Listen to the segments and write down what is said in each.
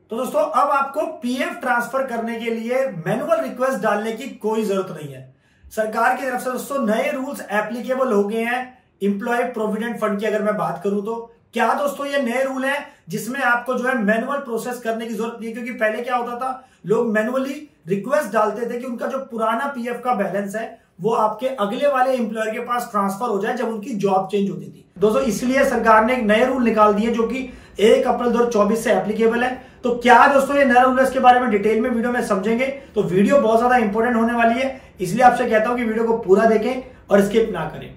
तो दोस्तों अब आपको पीएफ ट्रांसफर करने के लिए मैनुअल रिक्वेस्ट डालने की कोई जरूरत नहीं है। सरकार की तरफ से दोस्तों नए रूल्स एप्लीकेबल हो गए हैं इंप्लॉय प्रोविडेंट फंड की। अगर मैं बात करूं तो क्या दोस्तों ये नए रूल हैं जिसमें आपको जो है मैनुअल प्रोसेस करने की जरूरत नहीं है, क्योंकि पहले क्या होता था, लोग मैनुअली रिक्वेस्ट डालते थे कि उनका जो पुराना पीएफ का बैलेंस है वो आपके अगले वाले एम्प्लॉयर के पास ट्रांसफर हो जाए जब उनकी जॉब चेंज होती थी। दोस्तों इसलिए सरकार ने एक नए रूल निकाल दिए जो कि 1 अप्रैल 2024 से एप्लीकेबल है। तो क्या दोस्तों ये नया रूल है, इसके बारे में डिटेल में वीडियो में समझेंगे। तो वीडियो बहुत ज्यादा इंपॉर्टेंट होने वाली है, इसलिए आपसे कहता हूं कि वीडियो को पूरा देखें और स्किप ना करें।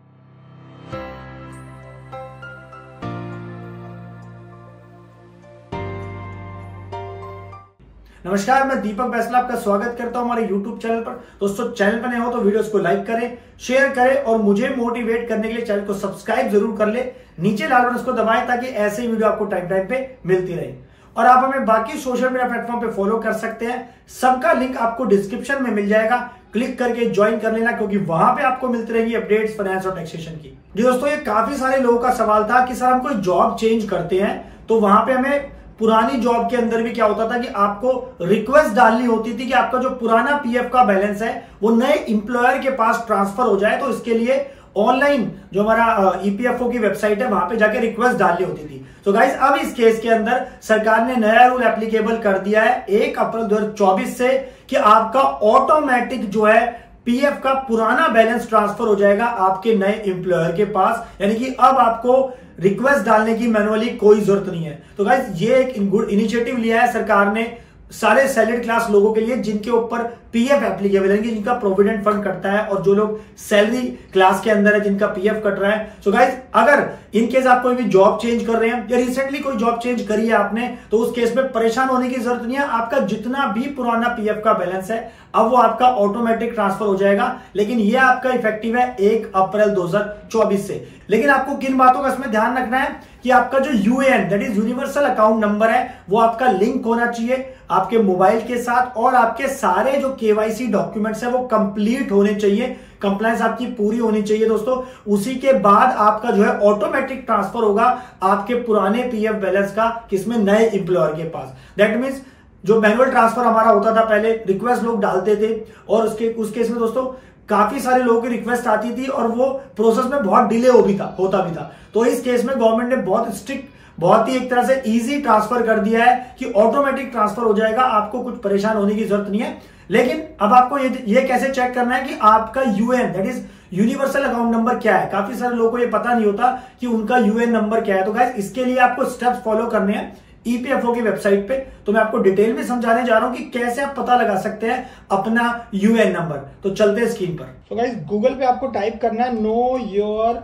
नमस्कार, मैं दीपक बैसला आपका स्वागत करता हूं हमारे YouTube चैनल पर। दोस्तों चैनल पर नए हो तो वीडियोस को लाइक करें, शेयर करें और मुझे मोटिवेट करने के लिए चैनल को सब्सक्राइब जरूर कर ले। नीचे लाल बटन को दबाएं ताकि ऐसे ही वीडियो आपको टाइम टाइम पे मिलती रहे। और आप हमें बाकी सोशल मीडिया प्लेटफॉर्म पे फॉलो कर सकते हैं, सबका लिंक आपको डिस्क्रिप्शन में मिल जाएगा। क्लिक करके ज्वाइन कर लेना, क्योंकि वहां पे आपको मिलती रहेंगी अपडेट्स फाइनेंस और टैक्सेशन की। जी दोस्तों, ये काफी सारे लोगों का सवाल था कि सर हम कोई जॉब चेंज करते हैं तो वहां पे हमें पुरानी जॉब के अंदर भी क्या होता था कि आपको रिक्वेस्ट डालनी होती थी कि आपका जो पुराना पीएफ का बैलेंस है वो नए इंप्लॉयर के पास ट्रांसफर हो जाए। तो इसके लिए ऑनलाइन जो हमारा ईपीएफओ की वेबसाइट है वहां पे जाके रिक्वेस्ट डालनी होती थी। तो गाइस अब इस केस के अंदर सरकार ने नया रूल एप्लीकेबल कर दिया है 1 अप्रैल 2024 से कि आपका ऑटोमेटिक जो है पीएफ का पुराना बैलेंस ट्रांसफर हो जाएगा आपके नए एम्प्लॉयर के पास। यानी कि अब आपको रिक्वेस्ट डालने की मैनुअली कोई जरूरत नहीं है। तो गाइस ये एक गुड इनिशिएटिव लिया है सरकार ने सारे सैलरीड क्लास लोगों के लिए जिनके ऊपर पीएफ एप्लीकेबल है, जिनका प्रोविडेंट फंड कटता है और जो लोग सैलरी क्लास के अंदर है जिनका पीएफ कट रहा है। सो गाइस अगर इन केस आप कोई भी जॉब चेंज कर रहे हैं या रिसेंटली कोई जॉब चेंज करी है आपने, तो उस केस में परेशान होने की जरूरत नहीं है। आपका जितना भी पुराना पीएफ का बैलेंस है अब वो आपका ऑटोमेटिक ट्रांसफर हो जाएगा। लेकिन ये आपका इफेक्टिव है 1 अप्रैल 2024 से। लेकिन आपको किन बातों का इसमें ध्यान रखना है कि आपका जो UAN that is universal account number है वो आपका लिंक होना चाहिए आपके मोबाइल के साथ, और आपके सारे जो केवाईसी डॉक्यूमेंट्स है वो कंप्लीट होने चाहिए, कंप्लायंस आपकी पूरी होनी चाहिए दोस्तों। उसी के बाद आपका जो है ऑटोमेटिक ट्रांसफर होगा आपके पुराने पीएफ बैलेंस का किसमें, नए एम्प्लॉयर के पास। दैट मींस जो मैनुअल ट्रांसफर हमारा होता था पहले, रिक्वेस्ट लोग डालते थे और उस केस में दोस्तों काफी सारे लोगों की रिक्वेस्ट आती थी और वो प्रोसेस में बहुत डिले होता भी था। तो इस केस में गवर्नमेंट ने बहुत स्ट्रिक्ट, बहुत ही एक तरह से इजी ट्रांसफर कर दिया है कि ऑटोमेटिक ट्रांसफर हो जाएगा, आपको कुछ परेशान होने की जरूरत नहीं है। लेकिन अब आपको ये कैसे चेक करना है कि आपका UAN that is universal account number क्या है। काफी सारे लोगों को ये पता नहीं होता कि उनका यूएन नंबर क्या है। तो गाइस इसके लिए आपको स्टेप्स फॉलो करने हैं ईपीएफओ की वेबसाइट पे। तो मैं आपको डिटेल में समझाने जा रहा हूं कि कैसे आप पता लगा सकते हैं अपना यूएन नंबर। तो चलते हैं स्क्रीन पर। तो गाइस गूगल पे आपको टाइप करना है नो योर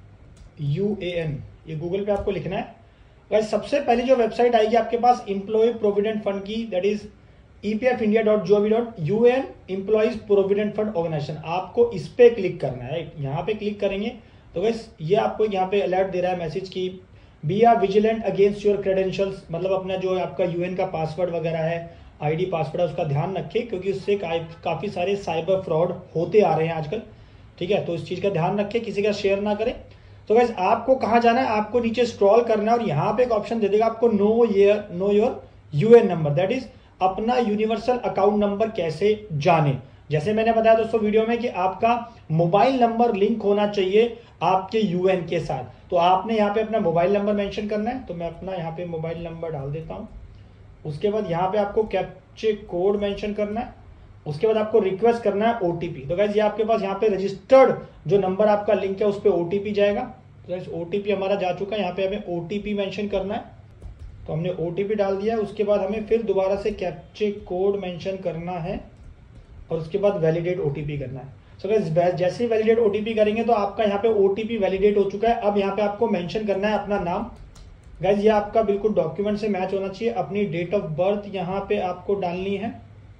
यूएएन, ये गूगल पे आपको लिखना है। गाइस सबसे पहली जो वेबसाइट आएगी आपके पास एम्प्लॉय प्रोविडेंट फंड की, that is epfindia.gov.un employees provident fund organisation. आपको इस पे क्लिक करना है। यहां पे क्लिक करेंगे तो गाइस ये आपको यहाँ पे अलर्ट दे रहा है मैसेज की be are vigilant against your credentials, मतलब अपना जो आपका यूएन का पासवर्ड वगैरह है, आईडी पासवर्ड है, उसका ध्यान रखें क्योंकि उससे काफी सारे साइबर फ्रॉड होते आ रहे हैं आजकल। ठीक है, तो इस चीज का ध्यान रखें, किसी का शेयर ना करें। तो गाइस आपको कहां जाना है, आपको नीचे स्क्रॉल करना है और यहाँ पे एक ऑप्शन दे देगा आपको know your UAN number, that is अपना यूनिवर्सल अकाउंट नंबर कैसे जाने। जैसे मैंने बताया दोस्तों वीडियो में कि आपका मोबाइल नंबर लिंक होना चाहिए आपके यूएन के साथ। तो आपने यहाँ पे अपना मोबाइल नंबर मेंशन करना है। तो मैं अपना यहाँ पे मोबाइल नंबर डाल देता हूँ। उसके बाद यहाँ पे आपको कैप्चे कोड मेंशन करना है। उसके बाद आपको रिक्वेस्ट करना है ओटीपी। तो गाइस ये आपके पास यहाँ पे रजिस्टर्ड जो नंबर आपका लिंक है उस पर ओटीपी जाएगा। तो गाइस ओटीपी हमारा जा चुका है, यहाँ पे हमें ओटीपी मेंशन करना है। तो हमने ओटीपी डाल दिया है। उसके बाद हमें फिर दोबारा से कैप्चे कोड मेंशन करना है और उसके बाद वैलिडेट ओटीपी करना है। सो गाइस जैसे ही वैलिडेट ओटीपी करेंगे तो आपका यहाँ पे ओटीपी वैलिडेट हो चुका है। अब यहाँ पे आपको मेंशन करना है अपना नाम। गाइस ये आपका बिल्कुल डॉक्यूमेंट से मैच होना चाहिए। अपनी डेट ऑफ बर्थ यहाँ पे आपको डालनी है।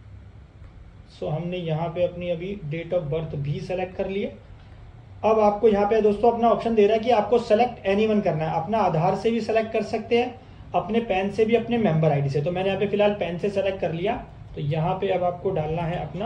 सो हमने यहाँ पे अपनी अभी डेट ऑफ बर्थ भी सेलेक्ट कर लिए। अब आपको यहाँ पे दोस्तों अपना ऑप्शन दे रहा है कि आपको सेलेक्ट एनीवन करना है। अपना आधार से भी सेलेक्ट कर सकते हैं, अपने पैन से भी, अपने मेंबर आईडी से। तो मैंने यहाँ पे फिलहाल पैन से सेलेक्ट कर लिया। तो यहाँ पे अब आपको डालना है अपना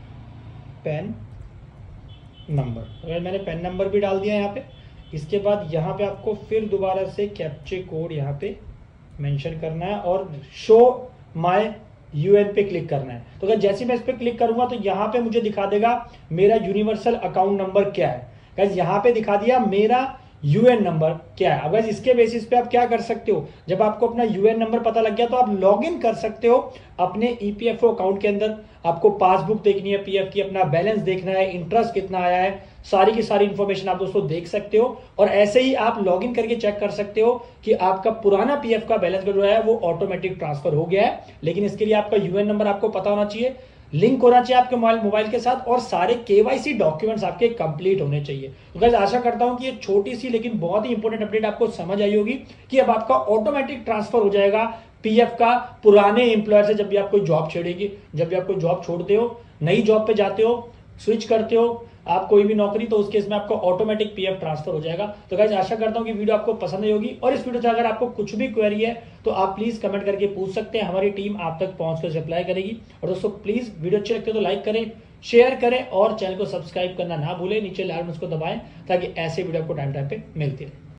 पैन नंबर। अगर मैंने पैन नंबर भी डाल दिया यहाँ पे। इसके बाद यहाँ पे आपको फिर दोबारा से कैप्चे कोड यहाँ पे मेंशन करना है और शो माय यूएन पे क्लिक करना है। तो अगर जैसे मैं इस पे क्लिक करूंगा तो यहाँ पे मुझे दिखा देगा मेरा यूनिवर्सल अकाउंट नंबर क्या है। गाइस यहाँ पे दिखा दिया मेरा यूएन नंबर क्या है। अब गाइस इसके बेसिस पे आप क्या कर सकते हो, जब आपको अपना यूएन नंबर पता लग गया तो आप लॉग इन कर सकते हो अपने ईपीएफओ अकाउंट के अंदर। आपको पासबुक देखनी है पीएफ की, अपना बैलेंस देखना है, इंटरेस्ट कितना आया है, सारी की सारी इंफॉर्मेशन आप दोस्तों देख सकते हो। और ऐसे ही आप लॉग इन करके चेक कर सकते हो कि आपका पुराना पीएफ का बैलेंस जो है वो ऑटोमेटिक ट्रांसफर हो गया है। लेकिन इसके लिए आपका यूएन नंबर आपको पता होना चाहिए, लिंक होना चाहिए आपके मोबाइल के साथ, और सारे केवाईसी डॉक्यूमेंट्स आपके कंप्लीट होने चाहिए। तो गाइस आशा करता हूं कि ये छोटी सी लेकिन बहुत ही इंपॉर्टेंट अपडेट आपको समझ आई होगी कि अब आपका ऑटोमेटिक ट्रांसफर हो जाएगा पीएफ का पुराने एम्प्लॉयर से। जब भी आप कोई जॉब छेड़ेगी, जब भी आप कोई जॉब छोड़ते हो, नई जॉब पे जाते हो, स्विच करते हो आप कोई भी नौकरी, तो उस केस में आपको ऑटोमेटिक पीएफ ट्रांसफर हो जाएगा। तो गाइस आशा करता हूं कि वीडियो आपको पसंद आई होगी, और इस वीडियो से अगर आपको कुछ भी क्वेरी है तो आप प्लीज कमेंट करके पूछ सकते हैं, हमारी टीम आप तक पहुंचकर रिप्लाई करेगी। और दोस्तों प्लीज वीडियो अच्छी लगती है तो लाइक करें, शेयर करें, और चैनल को सब्सक्राइब करना ना भूलें। नीचे लाल बटन को दबाएं ताकि ऐसे वीडियो आपको टाइम पे मिलती रहे।